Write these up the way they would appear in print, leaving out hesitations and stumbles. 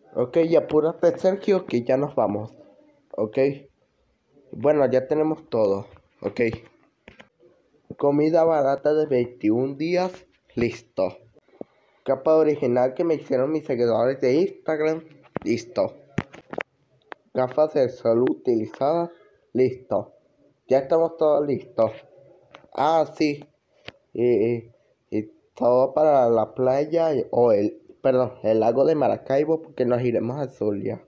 Ok, apúrate, Sergio, que ya nos vamos. Ok. Bueno, ya tenemos todo. Ok. Comida barata de 21 días. Listo. Capa original que me hicieron mis seguidores de Instagram. Listo. Gafas de sol utilizadas. Listo. Ya estamos todos listos. Ah, sí. Y todo para la playa o el lago de Maracaibo porque nos iremos a Zulia.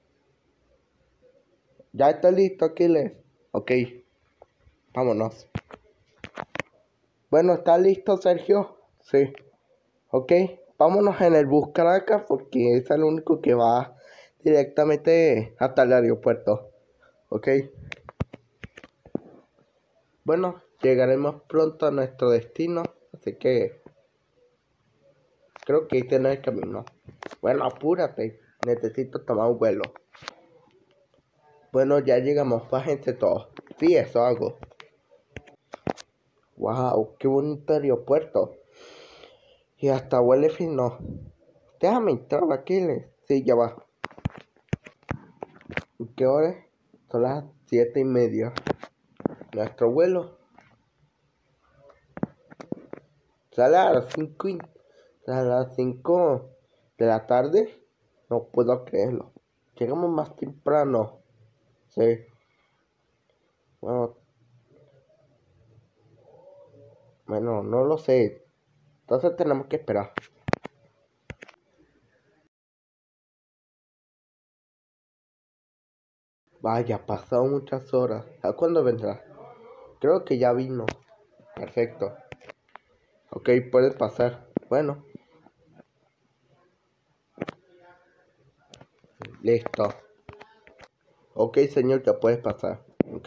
Ya está listo, Aquiles. Ok, vámonos. Bueno, ¿está listo, Sergio? Sí. Ok, vámonos en el bus Caracas porque es el único que va directamente hasta el aeropuerto. Ok. Bueno, llegaremos pronto a nuestro destino, así que creo que este no es el camino. Bueno, apúrate, necesito tomar un vuelo. Bueno, ya llegamos, bájense todos. Sí, eso hago. Wow, qué bonito aeropuerto. Y hasta huele fino. Déjame entrar, Aquiles. Sí, ya va. ¿Qué hora es? Son las 7:30. Nuestro vuelo sale a las 5 de la tarde. No puedo creerlo. Llegamos más temprano. Sí. Bueno, bueno, no lo sé. Entonces tenemos que esperar. Vaya, pasado muchas horas. ¿A cuándo vendrá? Creo que ya vino. Perfecto. Ok, puedes pasar. Bueno, listo. Ok, señor, ya puedes pasar. Ok.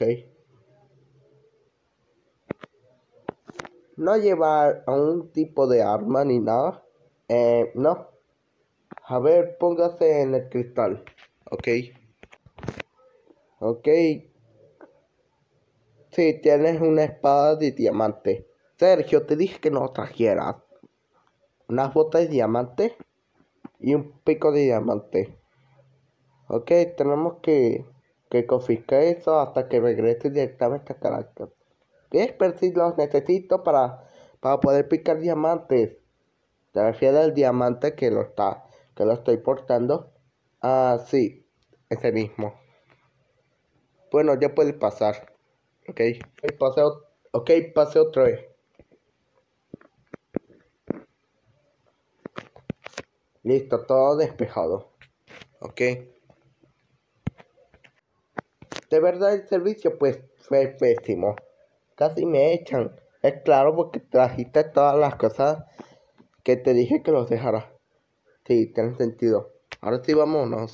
No llevar a un tipo de arma ni nada. No. A ver, póngase en el cristal. Ok. Ok. Sí, tienes una espada de diamante. Sergio, te dije que no trajeras unas botas de diamante y un pico de diamante. Ok, tenemos que confiscar eso hasta que regrese directamente a Caracas. ¿Qué? Pero si los necesito para poder picar diamantes. ¿Te refieres al diamante que lo estoy portando? Ah, sí, ese mismo. Bueno, ya puede pasar. Ok, ok, pase otra vez. Listo, todo despejado. Ok. De verdad el servicio pues fue pésimo. Casi me echan. Es claro porque trajiste todas las cosas que te dije que los dejara. Sí, tiene sentido. Ahora sí, vámonos.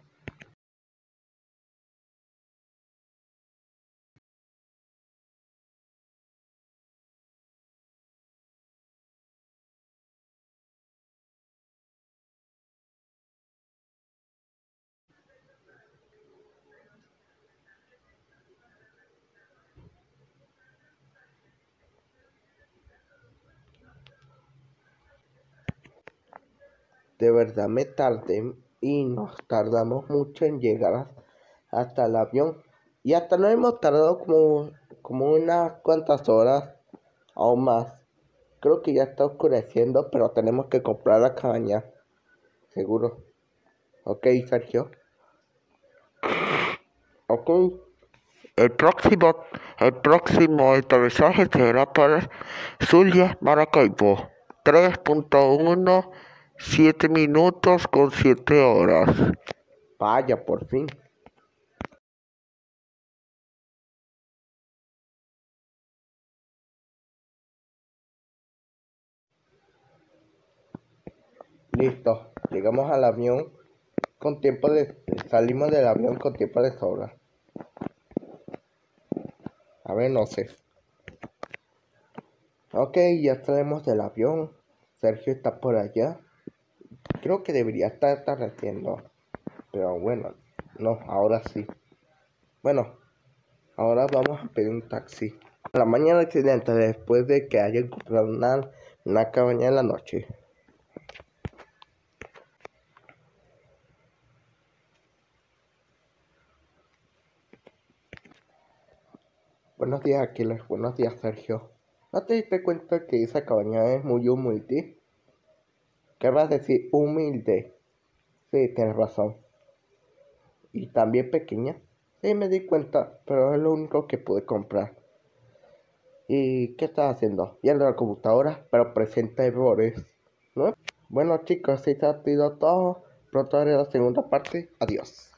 De verdad me tardé y nos tardamos mucho en llegar hasta el avión. Y hasta nos hemos tardado como unas cuantas horas o más. Creo que ya está oscureciendo, pero tenemos que comprar la cabaña. Seguro. Ok, Sergio. Ok. El próximo aterrizaje será para Zulia, Maracaibo. 3.1, 7 minutos con 7 horas. Vaya, por fin. Listo. Llegamos al avión con tiempo de... Salimos del avión con tiempo de sobra. A ver, no sé. Ok, ya salimos del avión. Sergio está por allá. Creo que debería estar atardeciendo. Pero bueno, no, ahora sí. Bueno, ahora vamos a pedir un taxi. A la mañana siguiente, después de que haya encontrado una cabaña en la noche. Buenos días, Aquiles. Buenos días, Sergio. ¿No te diste cuenta que esa cabaña es muy humilde? ¿Qué vas a decir? Humilde. Sí, tienes razón. Y también pequeña. Sí, me di cuenta, pero es lo único que pude comprar. ¿Y qué estás haciendo? Viendo la computadora, pero presenta errores, ¿no? Bueno, chicos, si te ha sido todo. Pronto haré la segunda parte. Adiós.